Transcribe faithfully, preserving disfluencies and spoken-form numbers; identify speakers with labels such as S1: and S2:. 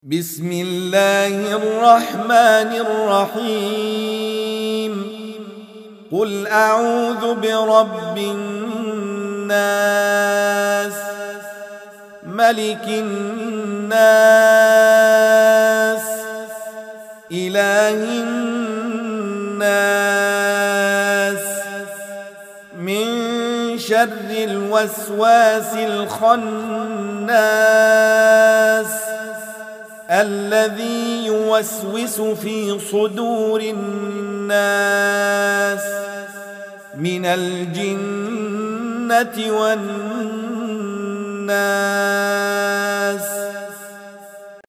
S1: بسم الله الرحمن الرحيم قل أعوذ برب الناس ملك الناس إله الناس من شر الوسواس الخناس الذي يوسوس في صدور الناس من الجنة والناس.